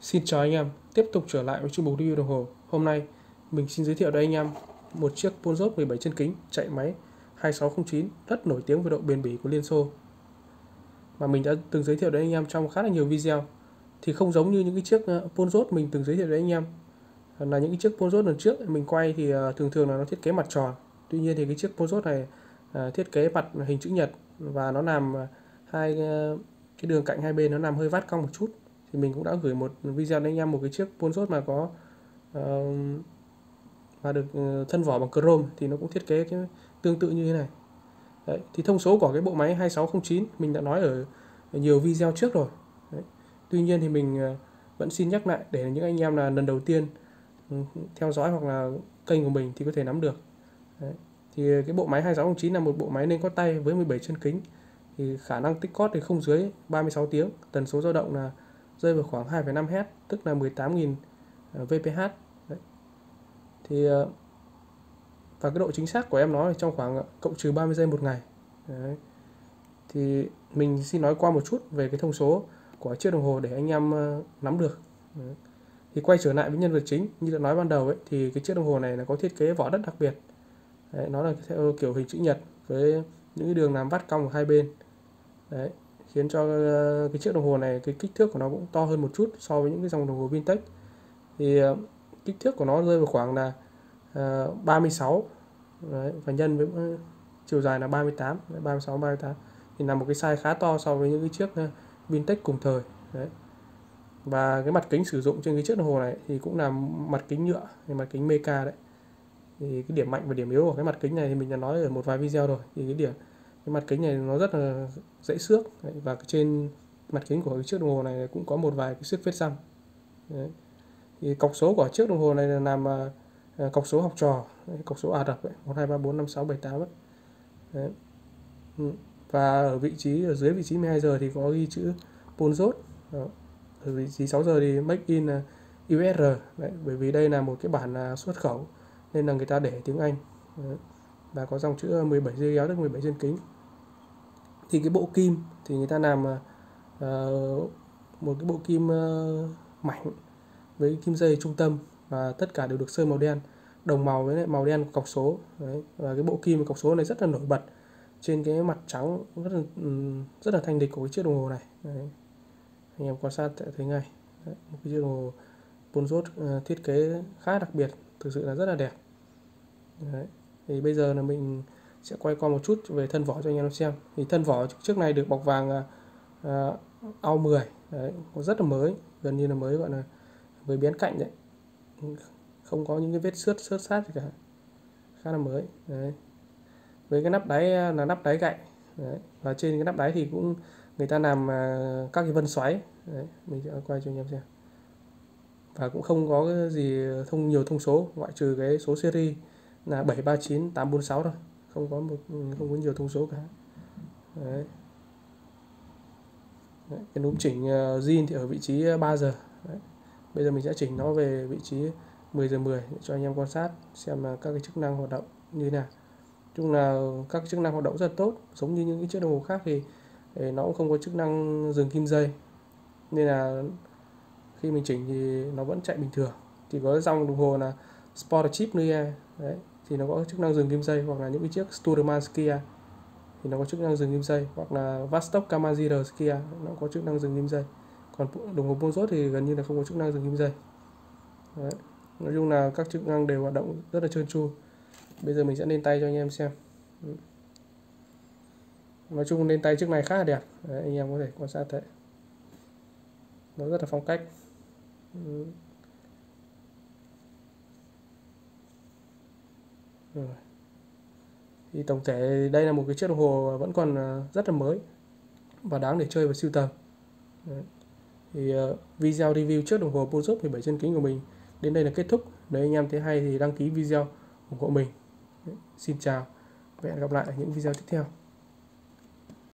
Xin chào anh em, tiếp tục trở lại với chuyên mục review đồng hồ. Hôm nay mình xin giới thiệu đến anh em một chiếc Polestar 17 chân kính chạy máy 2609 rất nổi tiếng về độ bền bỉ của Liên Xô, mà mình đã từng giới thiệu đến anh em trong khá là nhiều video. Thì không giống như những cái chiếc Polestar mình từng giới thiệu đến anh em, là những cái chiếc Polestar lần trước mình quay thì thường thường là nó thiết kế mặt tròn. Tuy nhiên thì cái chiếc Polestar này thiết kế mặt hình chữ nhật, và nó làm hai cái đường cạnh hai bên nó làm hơi vát cong một chút. Thì mình cũng đã gửi một video đến anh em một cái chiếc Polestar mà có mà được thân vỏ bằng chrome, thì nó cũng thiết kế cái tương tự như thế này. Đấy, thì thông số của cái bộ máy 2609 mình đã nói ở nhiều video trước rồi. Đấy. Tuy nhiên thì mình vẫn xin nhắc lại để những anh em là lần đầu tiên theo dõi hoặc là kênh của mình thì có thể nắm được. Đấy. Thì cái bộ máy 2609 là một bộ máy nên có tay với 17 chân kính, thì khả năng tích cót thì không dưới 36 tiếng, tần số dao động là rơi vào khoảng 2,5 Hz, tức là 18.000 VPH. Đấy. Thì và cái độ chính xác của em nó là trong khoảng cộng trừ 30 giây một ngày. Đấy. Thì mình xin nói qua một chút về cái thông số của chiếc đồng hồ để anh em nắm được. Đấy. Thì quay trở lại với nhân vật chính, như đã nói ban đầu ấy, thì cái chiếc đồng hồ này là có thiết kế vỏ rất đặc biệt. Đấy, nó là theo kiểu hình chữ nhật với những cái đường làm vắt cong ở hai bên. Đấy, khiến cho cái chiếc đồng hồ này cái kích thước của nó cũng to hơn một chút so với những cái dòng đồng hồ vintage. Thì kích thước của nó rơi vào khoảng là 36. Đấy, và nhân với chiều dài là 38, 36 38 thì là một cái size khá to so với những cái chiếc vintage cùng thời. Đấy. Và cái mặt kính sử dụng trên cái chiếc đồng hồ này thì cũng là mặt kính nhựa, mặt kính Meca đấy. Thì cái điểm mạnh và điểm yếu của cái mặt kính này thì mình đã nói ở một vài video rồi. Thì cái mặt kính này nó rất là dễ xước. Đấy. Và trên mặt kính của cái chiếc đồng hồ này cũng có một vài cái xước vết xăm. Đấy. Thì cọc số của chiếc đồng hồ này là làm cọc số học trò, cọc số Ả Rập 1 2 3 4 5 6 7 8 ấy. Đấy. Và ở vị trí ở dưới vị trí 12 giờ thì có ghi chữ Polestar. Ở vị trí 6 giờ thì Make in USR. Đấy, bởi vì đây là một cái bản xuất khẩu nên là người ta để tiếng Anh. Đấy. Và có dòng chữ 17 dây kéo, tức 17 chân kính. Thì cái bộ kim thì người ta làm một cái bộ kim mảnh với kim dây trung tâm, và tất cả đều được sơn màu đen, đồng màu với lại màu đen của cọc số. Đấy. Và cái bộ kim và cọc số này rất là nổi bật trên cái mặt trắng rất là thanh lịch của cái chiếc đồng hồ này. Đấy. Anh em quan sát thấy ngay. Đấy. Một cái chiếc đồng hồ Polestar thiết kế khá đặc biệt, thực sự là rất là đẹp. Đấy. Thì bây giờ là mình sẽ quay qua một chút về thân vỏ cho anh em xem. Thì thân vỏ trước này được bọc vàng AU10. Đấy, rất là mới, gần như là mới, gọi là với bén cạnh đấy, không có những cái vết xước sát gì cả, khá là mới. Đấy. Với cái nắp đáy là nắp đáy gậy. Đấy. Và trên cái nắp đáy thì cũng người ta làm các cái vân xoáy. Đấy. Mình sẽ quay cho anh em xem. Và cũng không có cái gì nhiều thông số, ngoại trừ cái số series là 739846 thôi, không có nhiều thông số cả. Đấy. Đấy. Cái núm chỉnh zin thì ở vị trí 3 giờ. Đấy. Bây giờ mình sẽ chỉnh nó về vị trí 10 giờ 10 để cho anh em quan sát xem là các cái chức năng hoạt động như thế nào. Chung là các chức năng hoạt động rất tốt, giống như những cái chiếc đồng hồ khác thì nó cũng không có chức năng dừng kim dây, nên là khi mình chỉnh thì nó vẫn chạy bình thường. Chỉ có dòng đồng hồ là Sport Chip Nuia đấy thì nó có chức năng dừng kim dây, hoặc là những cái chiếc Sturman Skia thì nó có chức năng dừng kim dây, hoặc là Vostok Kamazir Skia nó có chức năng dừng kim dây. Còn đồng hồ Polestar thì gần như là không có chức năng dừng kim dây. Đấy. Nói chung là các chức năng đều hoạt động rất là trơn tru. Bây giờ mình sẽ lên tay cho anh em xem. Nói chung lên tay chiếc này khá là đẹp. Đấy, anh em có thể quan sát thấy nó rất là phong cách. Rồi. Thì tổng thể đây là một cái chiếc đồng hồ vẫn còn rất là mới và đáng để chơi và sưu tầm. Đấy. Thì video review chiếc đồng hồ Polestar 17 chân kính của mình đến đây là kết thúc. Nếu anh em thấy hay thì đăng ký video ủng hộ mình. Đấy. Xin chào và hẹn gặp lại ở những video tiếp theo.